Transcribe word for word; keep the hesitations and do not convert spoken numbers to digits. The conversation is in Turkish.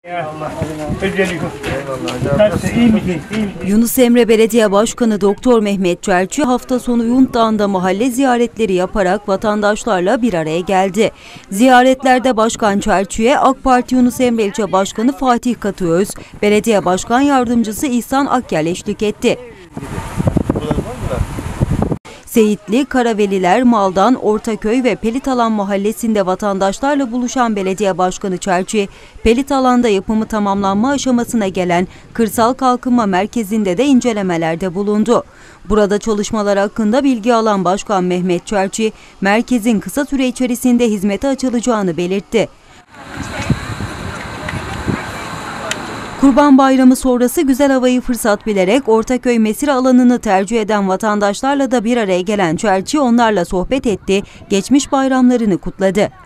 Yunus Emre Belediye Başkanı Doktor Mehmet Çerçi hafta sonu Yunt Dağı'nda mahalle ziyaretleri yaparak vatandaşlarla bir araya geldi. Ziyaretlerde Başkan Çerçi'ye AK Parti Yunus Emre İlçe Başkanı Fatih Katıöz, Belediye Başkan Yardımcısı İhsan Akyel eşlik etti. Seyitli, Karaveliler, Maldan, Ortaköy ve Pelitalan mahallesinde vatandaşlarla buluşan Belediye Başkanı Çerçi, Pelitalan'da yapımı tamamlanma aşamasına gelen Kırsal Kalkınma Merkezi'nde de incelemelerde bulundu. Burada çalışmalar hakkında bilgi alan Başkan Mehmet Çerçi, merkezin kısa süre içerisinde hizmete açılacağını belirtti. Kurban Bayramı sonrası güzel havayı fırsat bilerek Ortaköy mesire alanını tercih eden vatandaşlarla da bir araya gelen Çerçi onlarla sohbet etti, geçmiş bayramlarını kutladı.